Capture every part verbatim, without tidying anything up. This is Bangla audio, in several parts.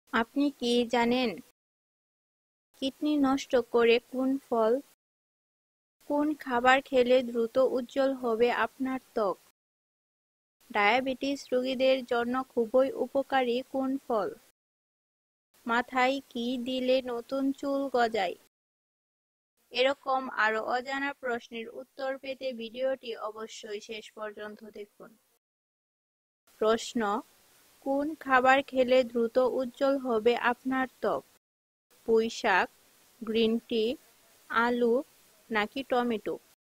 আপনি কি জানেন কিডনি নষ্ট করে কোন ফল? কোন খাবার খেলে দ্রুত উজ্জ্বল হবে আপনার ত্বক? ডায়াবেটিস রোগীদের জন্য খুবই উপকারী কোন ফল? মাথায় কি দিলে নতুন চুল গজায়? এরকম আরো অজানা প্রশ্নের উত্তর পেতে ভিডিওটি অবশ্যই শেষ পর্যন্ত দেখুন। প্রশ্ন: কোন খাবার খেলে দ্রুত উজ্জ্বল হবে আপনার ত্বক? পুঁইশাক, গ্রিন টি, আলু নাকি টমেটো?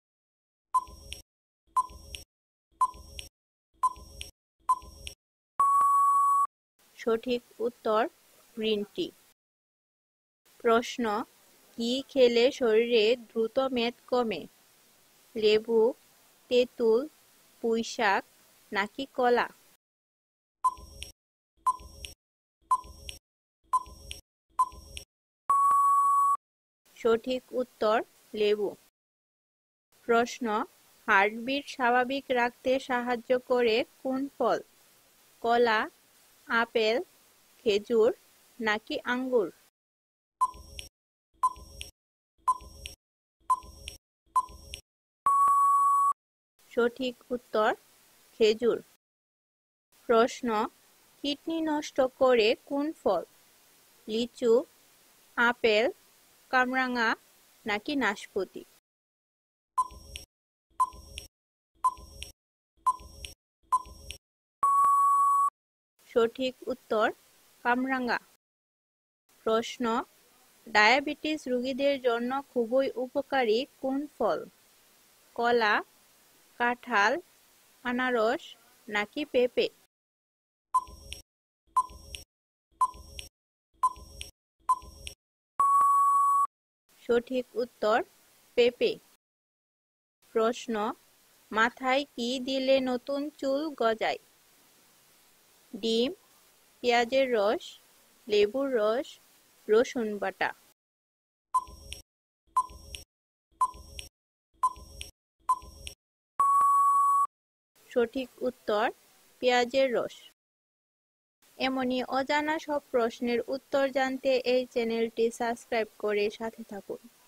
সঠিক উত্তর গ্রিন টি। প্রশ্ন: কি খেলে শরীরে দ্রুত মেদ কমে? লেবু, তেঁতুল, পুঁইশাক নাকি কলা? সঠিক উত্তর লেবু। প্রশ্ন: হার্টবিট স্বাভাবিক রাখতে সাহায্য করে কোন ফল? কলা, আপেল, খেজুর নাকি আঙ্গুর? সঠিক উত্তর খেজুর। প্রশ্ন: কিডনি নষ্ট করে কোন ফল? লিচু, আপেল, কামরাঙা নাকি নাশপাতি? সঠিক উত্তর কামরাঙা। প্রশ্ন: ডায়াবেটিস রোগীদের জন্য খুবই উপকারী কোন ফল? কলা, কাঁঠাল, আনারস নাকি পেঁপে? সঠিক উত্তর পেঁপে। প্রশ্ন: মাথায় কি দিলে নতুন চুল গজায়? ডিম, পেঁয়াজের রস, লেবুর রস, রসুন বাটা? সঠিক উত্তর পেঁয়াজের রস। এমনই অজানা সব প্রশ্নের উত্তর জানতে এই চ্যানেলটি সাবস্ক্রাইব করে সাথে থাকুন।